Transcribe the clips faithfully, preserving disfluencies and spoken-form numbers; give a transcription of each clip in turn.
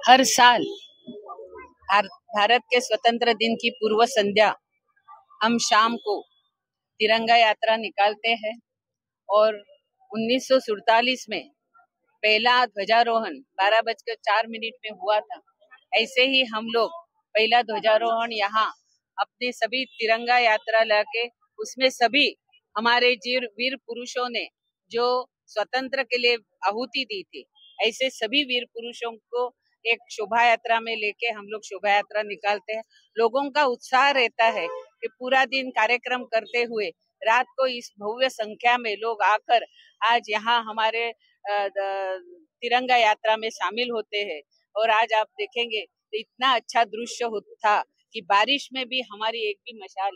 हर साल भारत के स्वतंत्र दिन की पूर्व संध्या हम शाम को तिरंगा यात्रा निकालते हैं और उन्नीस सौ सैंतालीस में पहला ध्वजारोहण बारह बजकर चार मिनट में हुआ था। ऐसे ही हम लोग पहला ध्वजारोहण यहाँ अपने सभी तिरंगा यात्रा लाके उसमें सभी हमारे जीर वीर पुरुषों ने जो स्वतंत्र के लिए आहुति दी थी, ऐसे सभी वीर पुरुषों को एक शोभा यात्रा में लेके हम लोग शोभा यात्रा निकालते हैं। लोगों का उत्साह रहता है कि पूरा दिन कार्यक्रम करते हुए रात को इस भव्य संख्या में लोग आकर आज यहाँ हमारे तिरंगा यात्रा में शामिल होते हैं। और आज आप देखेंगे तो इतना अच्छा दृश्य था कि बारिश में भी हमारी एक भी मशाल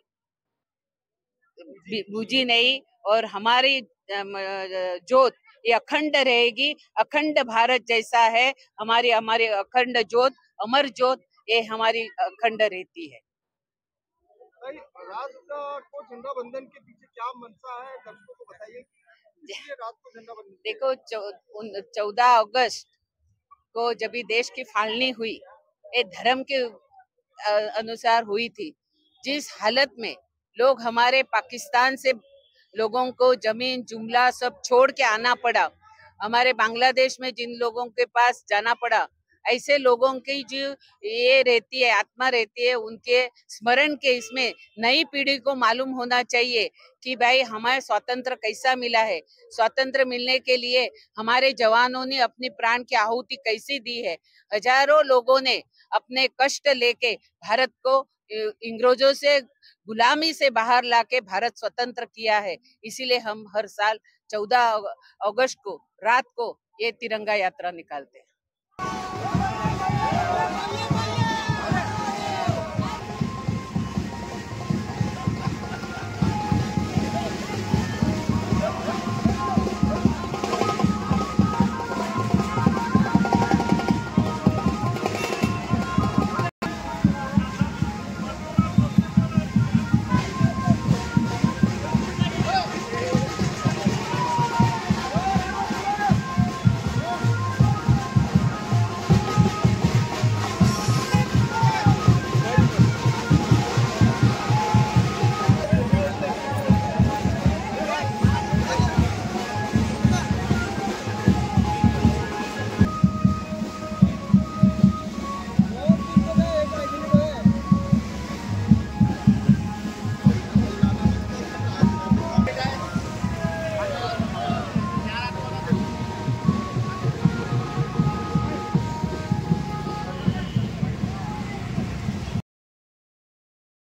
बुझी नहीं और हमारी जोत ये अखंड रहेगी। अखंड भारत जैसा है हमारी हमारी अखंड जोत, अमर जोत, ये हमारी अखंड रहती है। रात को झंडा बंधन के पीछे क्या मंशा है, दर्शकों को बताइए। रात को झंडा बंधन देखो, चौदह अगस्त को जब भी देश की फालनी हुई, ये धर्म के अनुसार हुई थी। जिस हालत में लोग हमारे पाकिस्तान से लोगों को जमीन जुमला सब छोड़ के आना पड़ा, हमारे बांग्लादेश में जिन लोगों के पास जाना पड़ा, ऐसे लोगों की जो ये रहती है आत्मा रहती है, उनके स्मरण के इसमें नई पीढ़ी को मालूम होना चाहिए कि भाई हमें स्वतंत्र कैसा मिला है। स्वतंत्र मिलने के लिए हमारे जवानों ने अपनी प्राण की आहुति कैसी दी है। हजारों लोगों ने अपने कष्ट लेके भारत को अंग्रेजों से गुलामी से बाहर लाके भारत स्वतंत्र किया है। इसीलिए हम हर साल चौदह अगस्त को रात को ये तिरंगा यात्रा निकालते हैं।